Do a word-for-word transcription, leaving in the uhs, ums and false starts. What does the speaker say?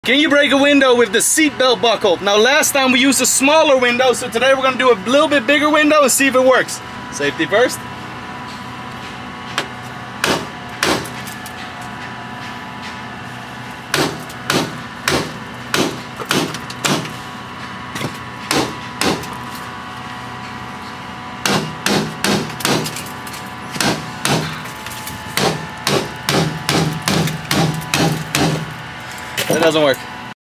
Can you break a window with the seatbelt buckle? Now last time we used a smaller window, so today we're going to do a little bit bigger window and see if it works. Safety first. It doesn't work.